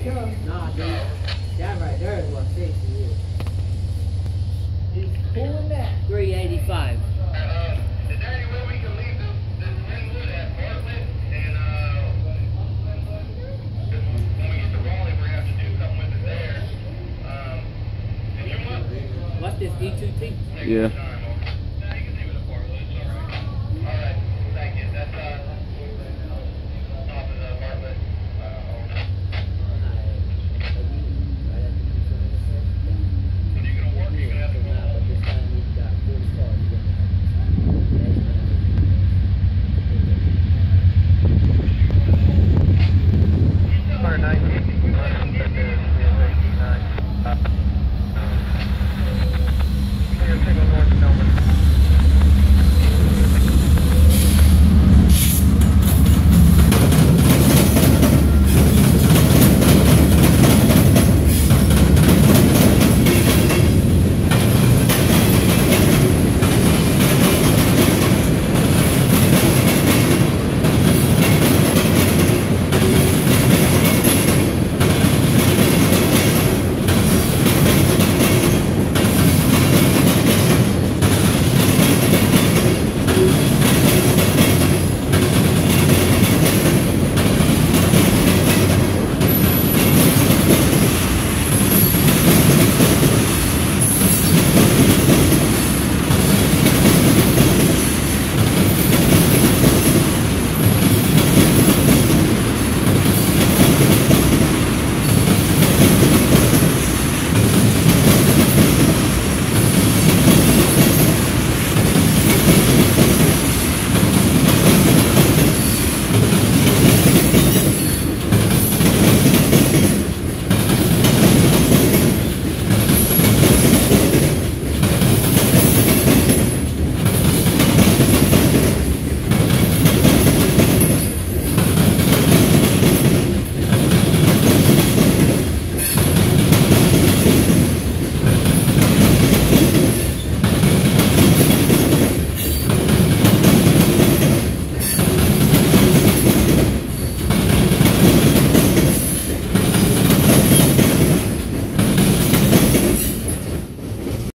Nah, dude. That right there is what 60 is. He's pulling that. 385. Is there any way we can leave this Linwood at Bartlett? And when we get to Raleigh, we're going to have to do something with it there. Did you want? What's this, E2T? Yeah. Alright, thank you. That's off of the Bartlett. When you're going to work, you're going to have to go. Number 19.